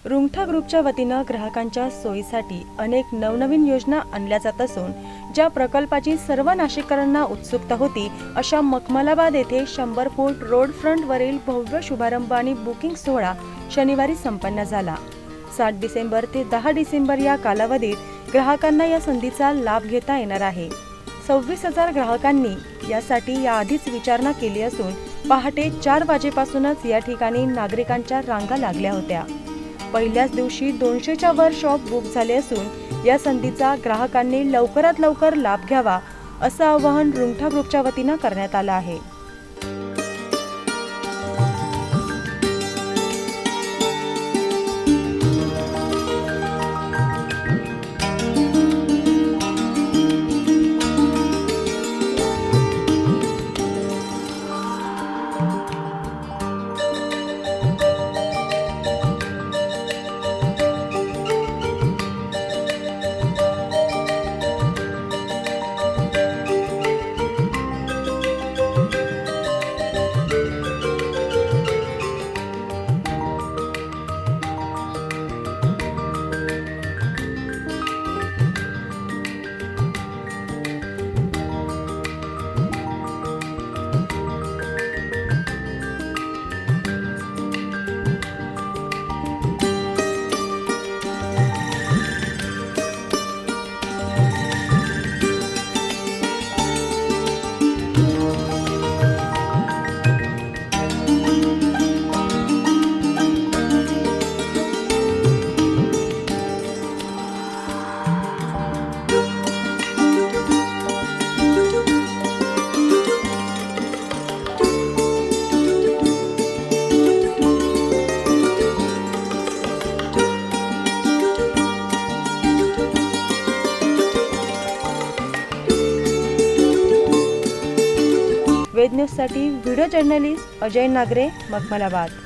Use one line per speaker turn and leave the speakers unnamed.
रुंगठा ग्रुपच्या वतीनं ग्राहकांच्या सोयीसाठी अनेक नवनवीन योजना आणल्या जात असून ज्या प्रकल्पाची सर्व नाशिककरांना उत्सुकता होती अशा मखमलाबाद येथे 100 फूट रोड फ्रंट वरील भव्य शुभारंभ आणि बुकिंग सोहळा शनिवारी संपन्न झाला। 7 डिसेंबर ते 10 डिसेंबर या कालावधीत ग्राहकांना या संधीचा लाभ घेता येणार आहे। 26,000 ग्राहकांनी यासाठी याआधीच विचारणा केली असून पहाटे 4 वाजेपासूनच या ठिकाणी नागरिकांच्या रांगा लागल्या होत्या। पहिल्याच दिवशी 200च्या वर शॉप बुक झाले असून या संधीचा ग्राहकांनी लवकरात लवकर लाभ घ्यावा असं आवाहन रुंगठा ग्रुपच्या वतीनं करण्यात आलं आहे। वेद न्यूजसाठी व्हिडिओ जर्नलिस्ट अजय नागरे, मखमलाबाद।